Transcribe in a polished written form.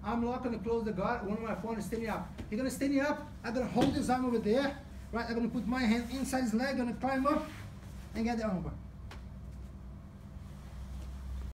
I'm not gonna close the guard. One of my opponents standing up. He's gonna stand up. I'm gonna hold his arm over there. Right? I'm gonna put my hand inside his leg. Gonna climb up and get the armbar.